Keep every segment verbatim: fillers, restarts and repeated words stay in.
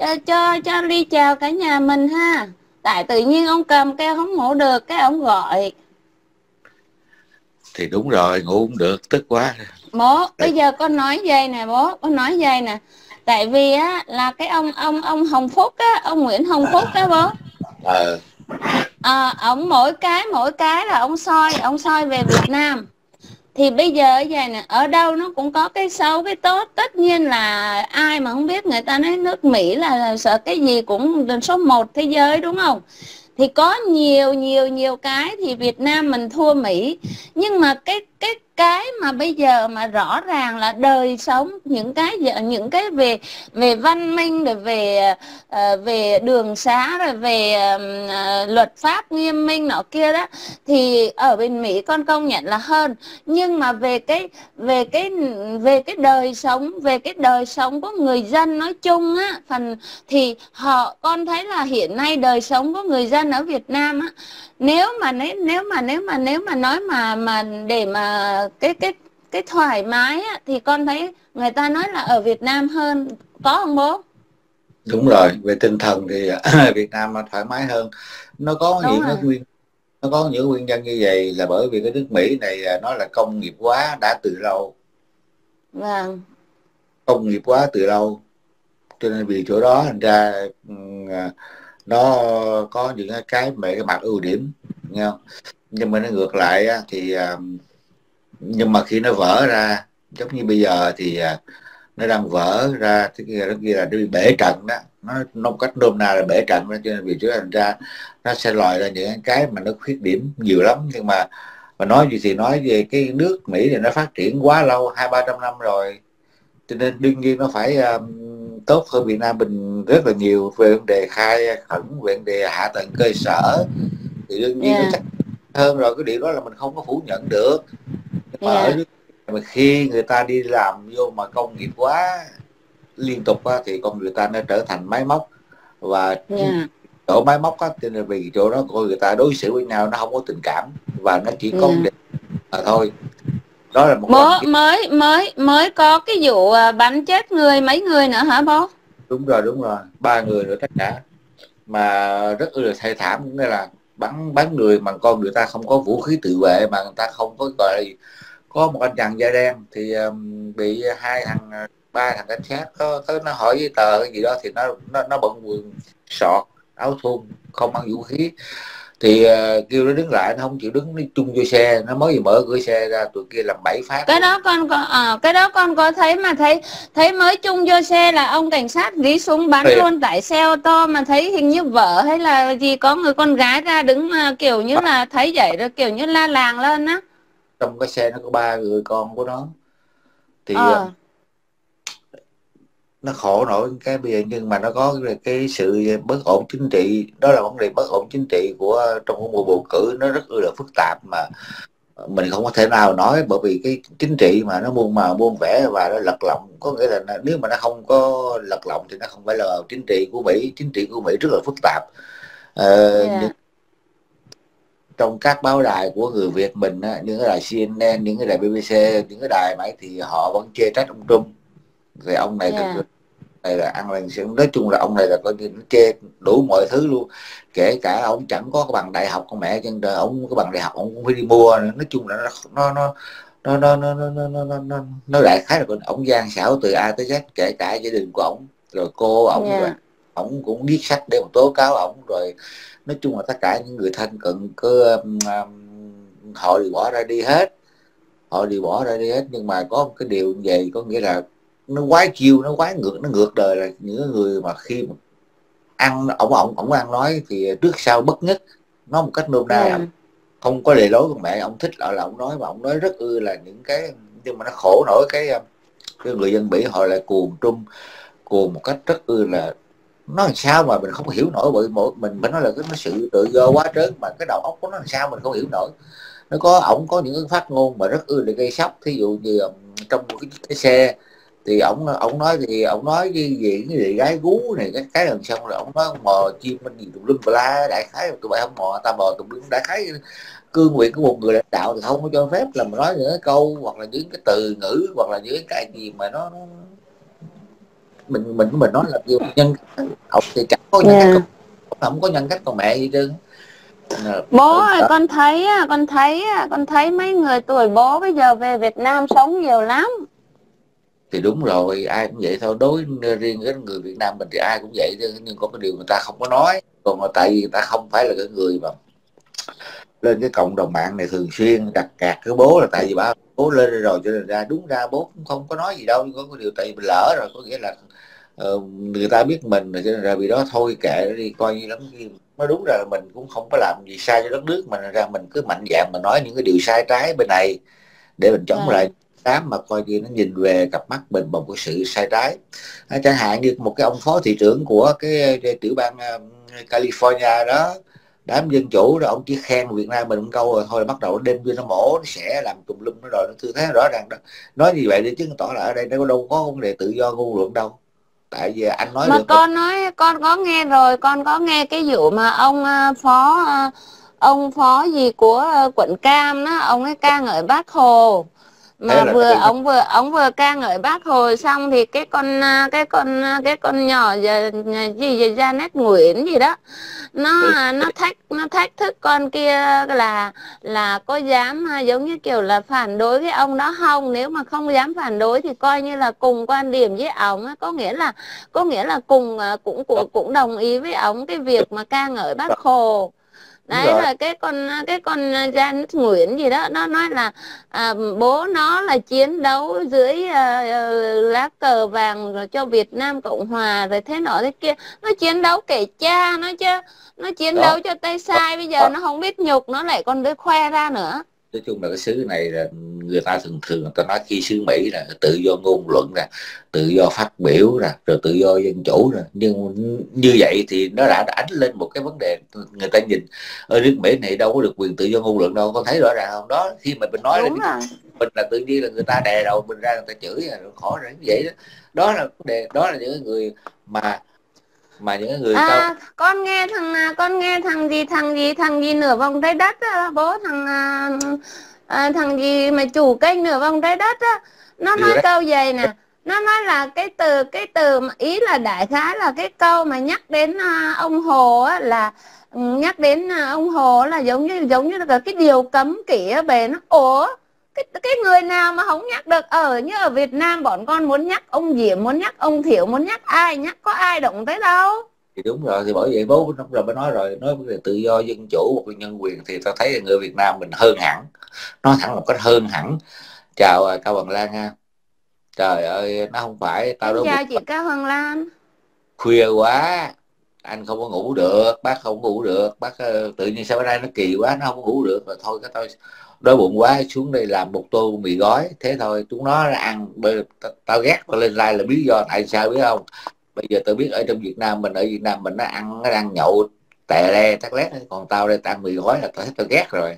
cho cho, cho Ly chào cả nhà mình ha. Tại tự nhiên ông cầm kêu không ngủ được, cái ông gọi. Thì đúng rồi, ngủ không được, tức quá. Bố, Tại... bây giờ con nói dây nè bố, con nói dây nè. Tại vì á là cái ông ông ông Hồng Phúc á, ông Nguyễn Hồng Phúc á bố. Ờ. À, ông mỗi cái mỗi cái là ông soi, ông soi về Việt Nam. Thì bây giờ ở vậy nè, ở đâu nó cũng có cái xấu cái tốt. Tất nhiên là ai mà không biết, người ta nói nước Mỹ là, là sợ cái gì cũng số một thế giới đúng không. Thì có nhiều nhiều nhiều cái thì Việt Nam mình thua Mỹ. Nhưng mà cái cái cái mà bây giờ mà rõ ràng là đời sống, những cái những cái về về văn minh, rồi về uh, về đường xá, rồi về uh, luật pháp nghiêm minh nọ kia đó, thì ở bên Mỹ con công nhận là hơn. Nhưng mà về cái về cái về cái đời sống, về cái đời sống của người dân nói chung á, phần thì họ, con thấy là hiện nay đời sống của người dân ở Việt Nam á, nếu mà nếu nếu mà nếu mà nếu mà nói mà mà để mà cái cái cái thoải mái á, thì con thấy người ta nói là ở Việt Nam hơn, có không bố? Đúng rồi, về tinh thần thì Việt Nam thoải mái hơn. Nó có Đúng những cái rồi. nguyên nó có những nguyên nhân như vậy là bởi vì cái nước Mỹ này nó là công nghiệp hóa đã từ lâu. Vâng. Công nghiệp hóa từ lâu, cho nên vì chỗ đó thành ra nó có những cái về cái mặt ưu điểm, nghe không? Nhưng mà nó ngược lại thì nhưng mà khi nó vỡ ra giống như bây giờ thì nó đang vỡ ra, cái kia nó kia là nó bị bể trận đó, nó nó một cách nôm na là bể trận đó. Cho nên vì thế thành ra nó sẽ lòi ra những cái mà nó khuyết điểm nhiều lắm. Nhưng mà mà nói gì thì nói về cái nước Mỹ thì nó phát triển quá lâu, hai ba trăm năm rồi, cho nên đương nhiên nó phải um, tốt hơn Việt Nam mình rất là nhiều về vấn đề khai khẩn, về vấn đề hạ tầng cơ sở, thì đương nhiên nó Yeah. chắc hơn rồi. Cái điều đó là mình không có phủ nhận được. Nhưng mà ở Yeah. nước mà khi người ta đi làm vô mà công nghiệp quá liên tục á, thì con người ta nó trở thành máy móc. Và Yeah. chỗ máy móc á, cho nên vì chỗ đó con người ta đối xử với nhau nó không có tình cảm, và nó chỉ có vấn Yeah. đề mà thôi. Đó là một Bố, lần. mới mới mới có cái vụ à, bắn chết người mấy người nữa hả bố? Đúng rồi, đúng rồi, ba người nữa tất cả, mà rất là thê thảm. Nghĩa là bắn bắn người mà con người ta không có vũ khí tự vệ, mà người ta không có gọi là, có một anh chàng da đen thì um, bị hai thằng ba thằng cảnh sát có tới nó hỏi giấy tờ cái gì đó, thì nó nó nó bận quần sọt áo thun, không mang vũ khí, thì uh, kêu nó đứng lại, nó không chịu đứng, nó chung vô xe. Nó mới vừa mở cửa xe ra, tụi kia làm bảy phát Cái luôn. đó con có à, cái đó con có thấy, mà thấy thấy mới chung vô xe là ông cảnh sát gí súng bắn Rồi, luôn tại xe ô tô, mà thấy hình như vợ hay là gì có người con gái ra đứng à, kiểu như là thấy vậy rồi kiểu như la làng lên á. trong cái xe nó có ba người con của nó, thì uh, Ờ. nó khổ nổi cái bây giờ. Nhưng mà nó có cái, cái sự bất ổn chính trị, đó là vấn đề bất ổn chính trị của trong cái mùa bầu cử, nó rất là phức tạp mà mình không có thể nào nói. Bởi vì cái chính trị mà nó muôn màu muôn vẻ và nó lật lọng, có nghĩa là nếu mà nó không có lật lọng thì nó không phải là chính trị của Mỹ. Chính trị của Mỹ rất là phức tạp. ờ, những, Yeah. trong các báo đài của người Việt mình á, những cái đài xê en en, những cái đài bê bê xê, những cái đài mà thì họ vẫn chê trách ông Trump. Thì ông này thực Yeah. này là ăn lần xương, nói chung là ông này là coi như chê đủ mọi thứ luôn. Kể cả ông chẳng có cái bằng đại học, con mẹ chân trời, ông cái bằng đại học ông cũng phải đi mua. Nói chung là nó nó nó nó nó nó nó nó nó nó nó đại khái là ông gian xảo từ A tới Z, kể cả gia đình của ông, rồi cô ổng, rồi Yeah. ổng cũng viết sách để mà tố cáo ổng. Rồi nói chung là tất cả những người thân cận cứ um, um, họ đều bỏ ra đi hết, họ đều bỏ ra đi hết. Nhưng mà có một cái điều như vậy, có nghĩa là nó quái chiêu, nó quái ngược, nó ngược đời. Là những người mà khi mà ăn ổng ổng ổng ăn nói thì trước sau bất nhất, nói một cách nôm na là Yeah. không có lề lối con mẹ. Ông thích lại là ông nói, mà ông nói rất ư là những cái. Nhưng mà nó khổ nổi cái cái người dân Mỹ họ lại cuồng Trung, cuồng một cách rất ư là, nó làm sao mà mình không hiểu nổi. Bởi mỗi mình phải nói là cái nó sự tự do quá trớn, mà cái đầu óc của nó làm sao mình không hiểu nổi. Nó có ổng có những cái phát ngôn mà rất ư là gây sốc. Thí dụ như trong một cái, cái xe thì ổng ổng nói thì ổng nói cái gì cái gì gái gú này cái cái lần xong rồi ổng nói mò chim mình gì tùm lum la, đại khái tụi bay không mò ta mò tùm lum. Đại khái cương nguyện của một người lãnh đạo thì không có cho phép là mà nói những cái câu hoặc là những cái từ ngữ hoặc là những cái gì mà nó, nó mình mình mình nói là nhiều nhân học thì chẳng có nhân cách, Yeah. không có nhân cách con mẹ gì trơn. Bố ơi, con thấy á, con thấy á, con thấy mấy người tuổi bố bây giờ về Việt Nam sống nhiều lắm. Thì đúng rồi, ai cũng vậy thôi, đối riêng với người Việt Nam mình thì ai cũng vậy chứ, nhưng có cái điều người ta không có nói, còn mà tại vì người ta không phải là cái người mà lên cái cộng đồng mạng này thường xuyên đặt cạt cái bố, là tại vì ba bố lên rồi cho nên ra đúng ra bố cũng không có nói gì đâu, nhưng có cái điều tại vì mình lỡ rồi, có nghĩa là uh, người ta biết mình rồi cho nên ra vì đó thôi kệ nó đi, coi như lắm khi nó đúng ra là mình cũng không có làm gì sai cho đất nước mình, ra mình cứ mạnh dạn mà nói những cái điều sai trái bên này để mình chống lại đám mà coi như nó nhìn về cặp mắt mình bằng cái sự sai trái. À, chẳng hạn như một cái ông phó thị trưởng của cái, cái tiểu bang uh, California đó, đám dân chủ đó, ông chỉ khen Việt Nam mình một câu rồi thôi là bắt đầu đem vô nó mổ, nó sẽ làm tùm lum nó rồi, nó tư thế rõ ràng đó. Nói như vậy để chứng tỏ là ở đây nó đâu có vấn đề tự do ngôn luận đâu, tại vì anh nói Mà được. con nói con có nghe rồi, con có nghe cái vụ mà ông à, phó à, ông phó gì của à, quận Cam đó, ông ấy ca ngợi Bác Hồ, Thế mà là vừa cái, ông vừa ông vừa ca ngợi Bác Hồ xong thì cái con à, cái con à, cái con nhỏ gì gì, gì Janet Nguyễn gì đó, nó cái, à, nó thách nó thách thức con kia là là có dám à, giống như kiểu là phản đối cái ông đó không, nếu mà không dám phản đối thì coi như là cùng quan điểm với ông, có nghĩa là có nghĩa là cùng à, cũng cũng cũng đồng ý với ông cái việc mà ca ngợi Bác Hồ. đúng Đấy rồi. là cái con cái con Janet Nguyễn gì đó, nó nói là à, bố nó là chiến đấu dưới à, lá cờ vàng rồi cho Việt Nam Cộng Hòa rồi thế nọ thế kia, nó chiến đấu kể cha nó chứ, nó chiến Đó, đấu cho tay đó, sai, bây giờ đó. nó không biết nhục nó lại còn đưa khoe ra nữa. Nói chung là cái xứ này là người ta thường thường người ta nói khi xứ Mỹ là tự do ngôn luận nè, tự do phát biểu nè, rồi tự do dân chủ nè, nhưng như vậy thì nó đã đánh lên một cái vấn đề, người ta nhìn ở nước Mỹ này đâu có được quyền tự do ngôn luận đâu, con thấy rõ ràng không đó, khi mà mình nói lên Đúng cái rồi. mình là tự nhiên là người ta đè đầu mình ra, người ta chửi là khó rồi như vậy đó. Đó là vấn đề, đó là những người mà mà những người cao. À, con nghe thằng à, con nghe thằng gì thằng gì thằng gì nửa vòng trái đất á, bố thằng à, à, thằng gì mà chủ kênh nửa vòng trái đất á, nó nói câu vậy nè, nó nói là cái từ cái từ mà ý là đại khái là cái câu mà nhắc đến à, ông Hồ á, là ừ, nhắc đến à, ông Hồ là giống như giống như là cái điều cấm kỵ ở bề, nó ủa cái cái người nào mà không nhắc được, ở như ở Việt Nam bọn con muốn nhắc ông Diệm, muốn nhắc ông Thiệu, muốn nhắc ai nhắc có ai động tới đâu. Thì đúng rồi, thì bởi vậy bố lúc rồi mới nói rồi, nói về tự do dân chủ và nhân quyền thì tao thấy là người Việt Nam mình hơn hẳn, nói thẳng một cách hơn hẳn. Chào à, Cao Bằng Lan ha. Trời ơi, nó không phải tao Em đói bụng chào chị Cao Hoàng Lan. khuya quá, anh không có ngủ được, bác không có ngủ được, bác uh, tự nhiên sao bữa nay nó kỳ quá, nó không có ngủ được, rồi thôi cái tôi đói bụng quá xuống đây làm một tô mì gói, thế thôi chúng nó ăn. Tao, tao ghét tao lên like là lý do tại sao biết không? Bây giờ tôi biết ở trong Việt Nam mình, ở Việt Nam mình nó ăn nó đang nhậu tè le tắc lét, còn tao đây tao ăn mì gói là tao thấy tao ghét rồi.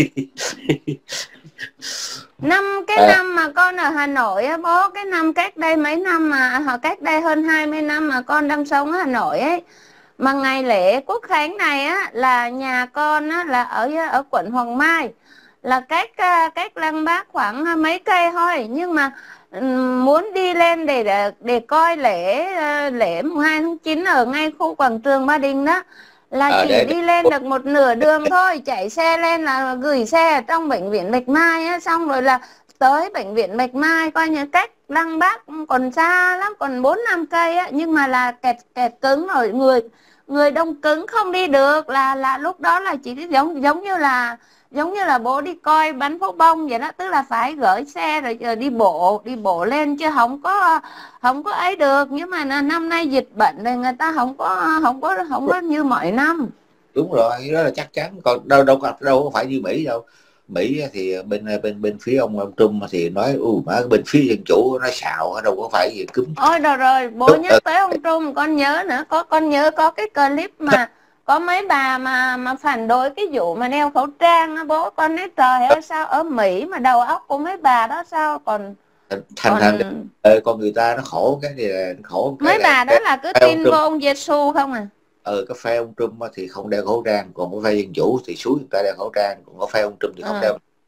Năm cái À, năm mà con ở Hà Nội á bố, cái năm cách đây mấy năm mà họ cách đây hơn hai mươi năm mà con đang sống ở Hà Nội ấy, mà ngày lễ Quốc Khánh này á là nhà con á là ở ở quận Hoàng Mai, là cách cách Lăng Bác khoảng mấy cây thôi, nhưng mà muốn đi lên để để, để coi lễ lễ mùng hai tháng chín ở ngay khu quảng trường Ba Đình đó, là à, chỉ để, để đi lên được một nửa đường thôi, chạy xe lên là gửi xe ở trong bệnh viện Bạch Mai á, xong rồi là tới bệnh viện Bạch Mai coi như cách Lăng Bác còn xa lắm, còn bốn năm cây á, nhưng mà là kẹt kẹt cứng rồi, người người đông cứng không đi được, là là lúc đó là chỉ giống giống như là giống như là bố đi coi bắn pháo bông vậy đó, tức là phải gửi xe rồi đi bộ đi bộ lên chứ không có không có ấy được. Nhưng mà năm nay dịch bệnh này người ta không có không có không có như mọi năm. đúng rồi, đó là chắc chắn, còn đâu đâu có đâu có phải như Mỹ đâu. Mỹ thì bên bên bên phía ông, ông Trump thì nói u mà bên phía dân chủ nó xạo, đâu có phải gì cứng. Ôi rồi rồi bố Đúng, nhắc tới ông Trump con nhớ nữa, có con nhớ có cái clip mà có mấy bà mà mà phản đối cái vụ mà đeo khẩu trang á bố, con nói trời ơi sao ở Mỹ mà đầu óc của mấy bà đó sao còn thành còn thành con người ta nó khổ cái gì là khổ cái mấy là bà đó là cứ phe ông tin vô Trump. ông Giêsu không à. Ừ, cái phe ông Trump thì không đeo khẩu trang, còn cái phe dân chủ thì suối người ta đeo khẩu trang, còn cái phe ông Trump thì không Ừ. đeo.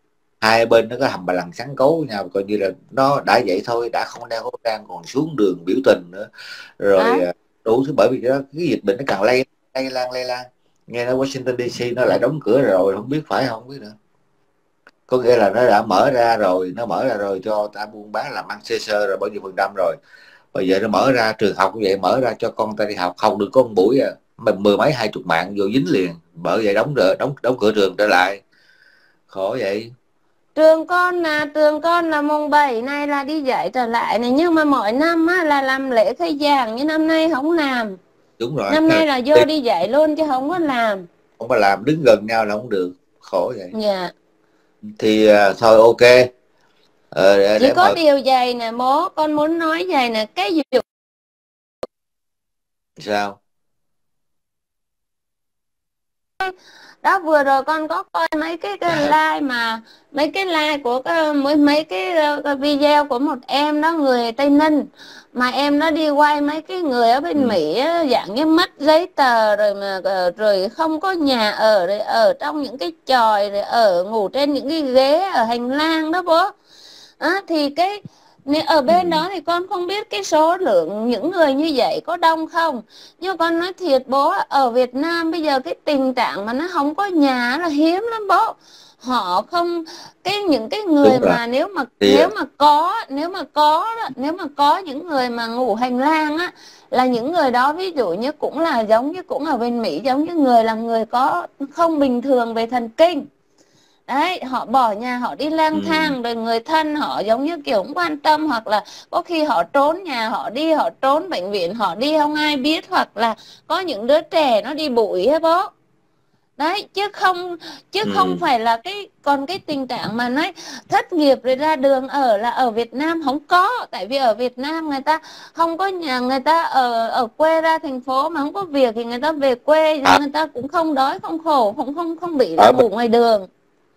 hai bên nó có hầm bà lằn sắn cấu với nhau, coi như là nó đã vậy thôi, đã không đeo khẩu trang còn xuống đường biểu tình nữa rồi Đấy. đủ thứ. Bởi vì đó, cái dịch bệnh nó càng lây lây lan lây lan, nghe nói Washington đê xê nó lại đóng cửa rồi, không biết phải không biết nữa. Có nghĩa là nó đã mở ra rồi, nó mở ra rồi cho ta buôn bán làm ăn sơ sơ rồi bao nhiêu phần trăm rồi. Bây giờ nó mở ra trường học như vậy, mở ra cho con ta đi học, học được có một buổi à, mười mấy hai chục mạng vô dính liền. Bởi vậy đóng rồi, đóng đóng cửa trường trở lại, khổ vậy. Trường con là trường con là mùng bảy này là đi dạy trở lại này, nhưng mà mỗi năm á, là làm lễ khai giảng, nhưng năm nay không làm. Đúng rồi, Năm nay là vô đi dạy luôn chứ không có làm. không có làm, đứng gần nhau là không được, khổ vậy. Dạ. Thì uh, thôi ok. Ờ, để, Chỉ để có mời... điều vậy nè bố, con muốn nói vậy nè, cái vụ Sao? đó vừa rồi con có coi mấy cái, cái like mà mấy cái like của cái, mấy mấy cái, cái video của một em đó, người Tây Ninh, mà em nó đi quay mấy cái người ở bên Ừ. Mỹ á, dạng như mất giấy tờ rồi mà rồi không có nhà ở, rồi ở trong những cái chòi, rồi ở ngủ trên những cái ghế ở hành lang đó bố. À, thì cái ở bên Ừ. đó thì con không biết cái số lượng những người như vậy có đông không, nhưng con nói thiệt bố, ở Việt Nam bây giờ cái tình trạng mà nó không có nhà là hiếm lắm bố. Họ không, cái những cái người Đúng rồi. mà nếu mà Thì nếu mà có nếu mà có nếu mà có những người mà ngủ hành lang á, là những người đó ví dụ như cũng là giống như cũng ở bên Mỹ, giống như người là người có không bình thường về thần kinh. Đấy, họ bỏ nhà họ đi lang ừ. thang, rồi người thân họ giống như kiểu không quan tâm, hoặc là có khi họ trốn nhà họ đi, họ trốn bệnh viện họ đi không ai biết, hoặc là có những đứa trẻ nó đi bụi á bố. Đấy, chứ không chứ không Ừ. phải là cái, còn cái tình trạng mà nói thất nghiệp rồi ra đường ở là ở Việt Nam không có. Tại vì ở Việt Nam người ta không có nhà, người ta ở ở quê ra thành phố mà không có việc thì người ta về quê, À, người ta cũng không đói không khổ, không không không bị là ở ngủ ngoài đường.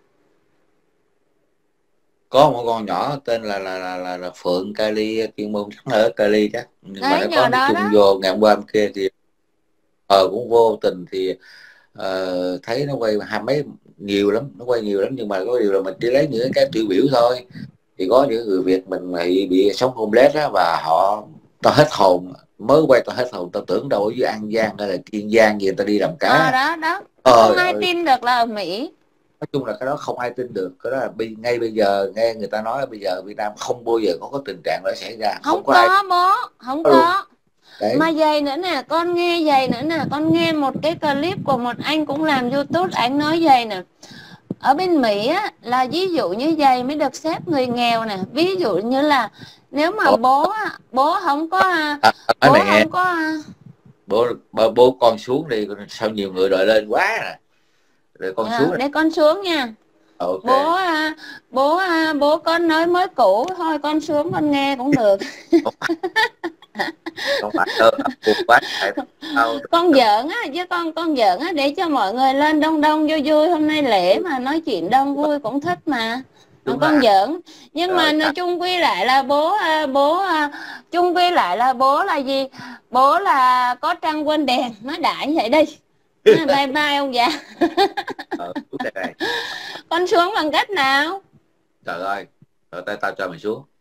có một con nhỏ tên là là là là, là Phượng Kali, chuyên môn chắc ở Kali chắc, nhưng mà Đấy, nó có nhờ nói đó chung đó. vô ngày hôm qua hôm kia thì ờ cũng vô tình thì ờ, thấy nó quay hai mấy nhiều lắm, nó quay nhiều lắm, nhưng mà có điều là mình chỉ lấy những cái tiêu biểu thôi. Thì có những người Việt mình bị bị sống homeless á, và họ tao hết hồn, mới quay tao hết hồn, tao tưởng đâu ở dưới An Giang hay là Kiên Giang gì, tao đi làm À, cá. đó đó, không Trời ai ơi, tin được là ở Mỹ. nói chung là cái đó không ai tin được. Cái đó là bi- ngay bây giờ nghe người ta nói là bây giờ Việt Nam không bao giờ có cái tình trạng đó xảy ra, không Không có ai có bố, không có luôn có. đấy. Mà vậy nữa nè, con nghe vậy nữa nè, con nghe một cái clip của một anh cũng làm YouTube, anh nói vậy nè. Ở bên Mỹ á, là ví dụ như vậy mới được xếp người nghèo nè. Ví dụ như là nếu mà Ủa, bố á, bố không có à, nói bố mày nghe, không có bố, bố bố con xuống đi, sao nhiều người đòi lên quá nè, rồi con xuống à, này. để con xuống nha. Ok. Bố à, bố à, bố con nói mới cũ thôi, con xuống con nghe cũng được. không, không phải đâu, buồn quá tại sao Con giỡn á, chứ con con giỡn á, để cho mọi người lên đông đông vui vui, hôm nay lễ mà nói chuyện đông vui cũng thích mà. À, đúng con là giỡn. Nhưng rồi mà nói chung quy lại là bố à, bố à, chung quy lại là bố là gì, bố là có trăng quên đèn, nói đại vậy đi. À, bye bye ông già. ở xuống đây này. Con xuống bằng cách nào? Trời ơi, rồi tay tao cho mày xuống.